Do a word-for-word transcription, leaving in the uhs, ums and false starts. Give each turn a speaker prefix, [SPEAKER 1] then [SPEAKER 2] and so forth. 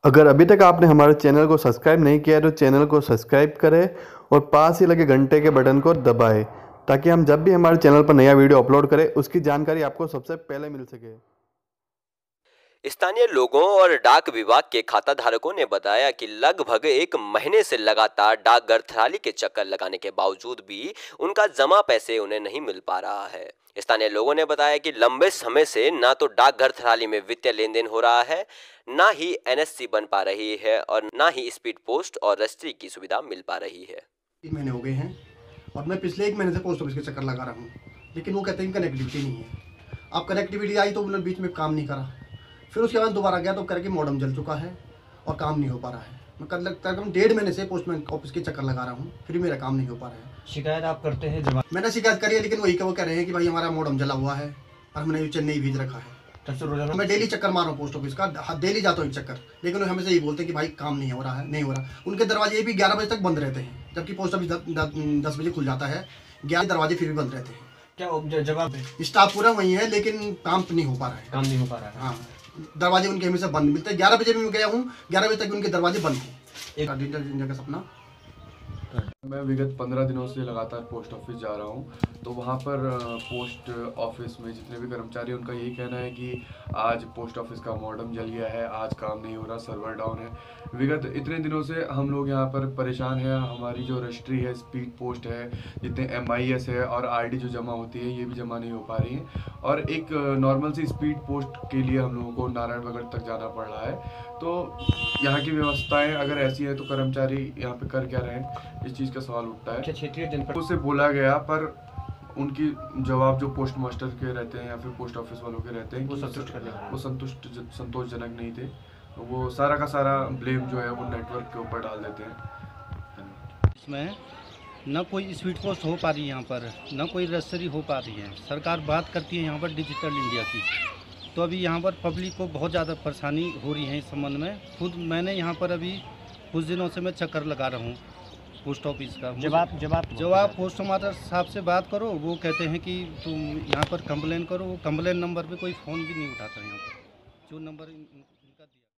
[SPEAKER 1] अगर अभी तक आपने हमारे चैनल को सब्सक्राइब नहीं किया है तो चैनल को सब्सक्राइब करें और पास ही लगे घंटे के बटन को दबाएं ताकि हम जब भी हमारे चैनल पर नया वीडियो अपलोड करें उसकी जानकारी आपको सबसे पहले मिल सके।
[SPEAKER 2] स्थानीय लोगों और डाक विभाग के खाता धारकों ने बताया कि लगभग एक महीने से लगातार डाकघर थराली के चक्कर लगाने के बावजूद भी उनका जमा पैसे उन्हें नहीं मिल पा रहा है। स्थानीय लोगों ने बताया कि लंबे समय से ना तो डाकघर थराली में वित्तीय लेन देन हो रहा है, ना ही एनएससी बन पा रही है और ना ही स्पीड पोस्ट और रजिस्ट्री की सुविधा मिल पा रही है।
[SPEAKER 3] तीन महीने हो गए हैं और मैं पिछले एक महीने से पोस्ट ऑफिस के चक्कर लगा रहा हूँ, लेकिन वो कहते हैं कनेक्टिविटी नहीं है। अब कनेक्टिविटी आई तो उन्होंने बीच में काम नहीं करा, फिर उसके बाद दोबारा गया तो करके मॉडम जल चुका है और काम नहीं हो पा रहा है। मैं कर लगता है डेढ़ महीने से पोस्टमैन ऑफिस के चक्कर लगा रहा हूँ, फिर मेरा काम नहीं हो पा रहा है।
[SPEAKER 4] शिकायत आप करते हैं जमा?
[SPEAKER 3] मैंने शिकायत करी है, लेकिन वही वो कह रहे हैं कि भाई हमारा मॉडम जला हुआ है और हमने चेन्नई भेज रखा है।
[SPEAKER 4] रोजाना
[SPEAKER 3] मैं डेली चक्कर मार रहा हूँ पोस्ट ऑफिस का, डेली जाता हूँ एक चक्कर, लेकिन वो हमेशा यही बोलते हैं कि भाई काम नहीं हो रहा है, नहीं हो रहा। उनके दरवाजे भी ग्यारह बजे तक बंद रहते हैं, जबकि पोस्ट ऑफिस दस बजे खुल जाता है। ग्यारह दरवाजे फिर भी बंद रहते हैं।
[SPEAKER 4] क्या जवाब है?
[SPEAKER 3] स्टाफ पूरा वही है, लेकिन काम नहीं हो पा रहा है।
[SPEAKER 4] काम नहीं हो पा रहा है।
[SPEAKER 3] हाँ, दरवाजे उनके हमेशा बंद मिलते हैं। ग्यारह बजे भी मैं गया हूँ, ग्यारह बजे तक उनके दरवाजे बंद हैं। एक डिजिटल का सपना।
[SPEAKER 5] मैं विगत पंद्रह दिनों से लगातार पोस्ट ऑफिस जा रहा हूँ, तो वहाँ पर पोस्ट ऑफिस में जितने भी कर्मचारी हैं उनका यही कहना है कि आज पोस्ट ऑफिस का मॉडम जल गया है, आज काम नहीं हो रहा, सर्वर डाउन है। विगत इतने दिनों से हम लोग यहाँ पर परेशान हैं। हमारी जो रजिस्ट्री है, स्पीड पोस्ट है, जितने एम आई एस है और आर डी जो जमा होती है ये भी जमा नहीं हो पा रही हैं। और एक नॉर्मल सी स्पीड पोस्ट के लिए हम लोगों को नारायणगढ़ तक जाना पड़ रहा है। तो यहाँ की व्यवस्थाएं अगर ऐसी है तो कर्मचारी यहाँ पे कर क्या रहे हैं, इस चीज़ का सवाल उठता है।
[SPEAKER 4] क्षेत्रीय जनपद
[SPEAKER 5] उससे बोला गया, पर उनकी जवाब जो पोस्ट मास्टर के रहते हैं या फिर पोस्ट ऑफिस वालों के रहते हैं
[SPEAKER 4] वो संतुष्ट करने वाले
[SPEAKER 5] वो संतुष्ट संतोषजनक नहीं थे। तो वो सारा का सारा ब्लेम जो है वो नेटवर्क के ऊपर डाल देते हैं।
[SPEAKER 6] इसमें न कोई स्पीड पोस्ट हो पा रही है यहाँ पर, न कोई रजिस्ट्री हो पा रही है। सरकार बात करती है यहाँ पर डिजिटल इंडिया की, तो अभी यहाँ पर पब्लिक को बहुत ज़्यादा परेशानी हो रही है इस संबंध में। खुद मैंने यहाँ पर अभी कुछ दिनों से मैं चक्कर लगा रहा हूँ पोस्ट ऑफिस का।
[SPEAKER 4] जवाब जवाब
[SPEAKER 6] जवाब पोस्ट मास्टर साहब से बात करो, वो कहते हैं कि तुम यहाँ पर कंप्लेन करो। वो कंप्लेन नंबर पे कोई फ़ोन भी नहीं उठाता यहाँ पर, जो नंबर